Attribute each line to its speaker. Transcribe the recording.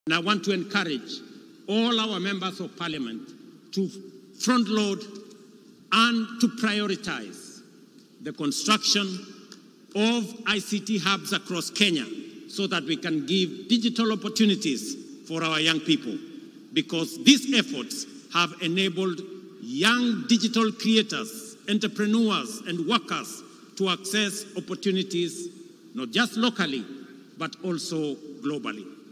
Speaker 1: And I want to encourage all our members of parliament to front load and to prioritize the construction of ICT hubs across Kenya so that we can give digital opportunities for our young people, because these efforts have enabled young digital creators, entrepreneurs, and workers to access opportunities not just locally, but also globally.